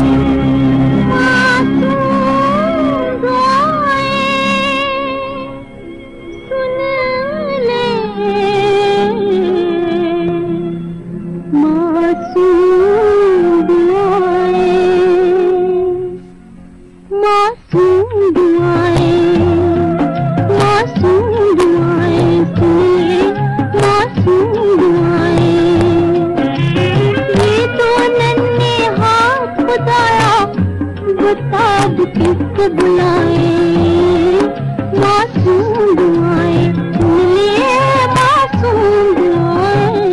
किसको बुलाए मासूम दुआएं मिले मासूम दुआएं।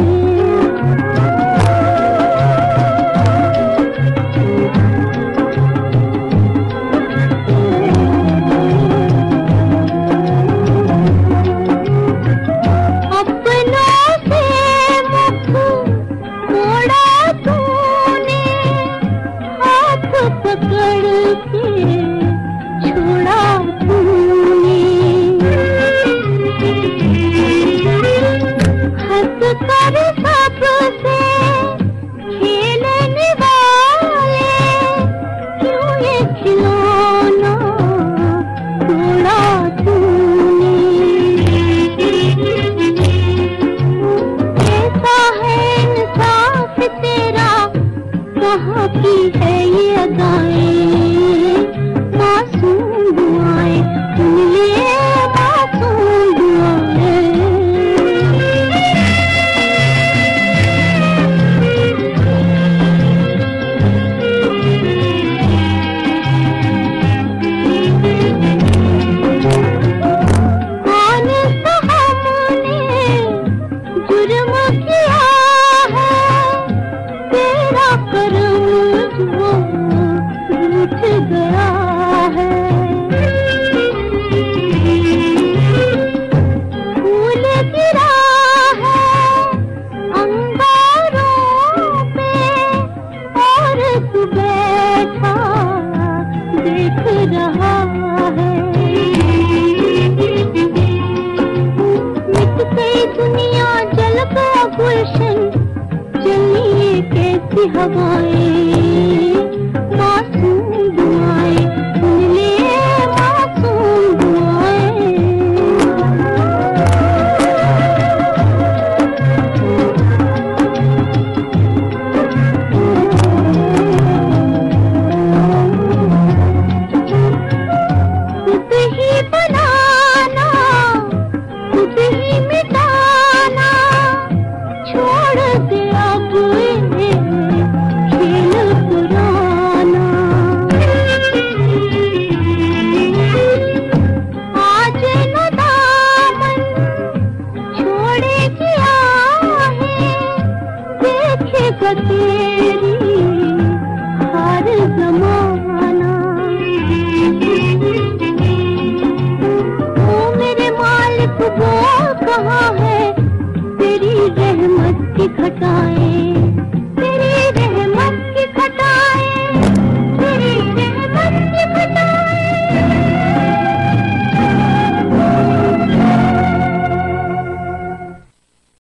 अपनों से मुख मोड़ा तूने हाथ पकड़ के छोड़ा तूने हंस कर सबसे खेलने वाले क्यों ये खिलौना तोड़ा तूने। कैसा है इंसाफ तेरा कहाँ की है ये अदाएं मासूम दुआएं मिले मासूम दुआएं। कौन सा हमने जुर्म किया है तेरा करम जो रूठ गया है। फूल गिरा है अंगारों पे और तू बैठा देख रहा है। मिट गई दुनिया जल गया गुलशन चलिए कैसी हवाएं